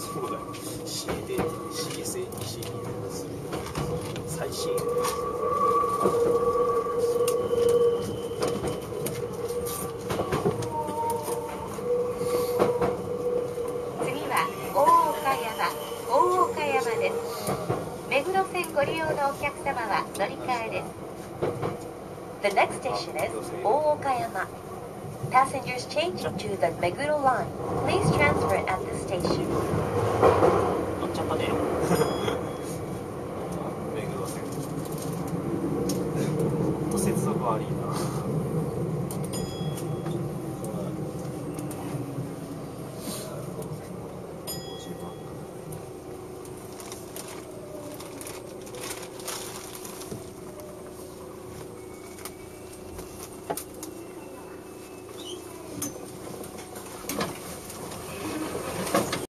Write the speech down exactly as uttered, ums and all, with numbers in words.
そうだよ。シーエーディー、シーエスエーディー、シーディー、最新。 次は大岡山、大岡山です。目黒線ご利用のお客様は乗り換えです。The next station is 大岡山。Passengers changing to the Meguro line, please transfer at this station.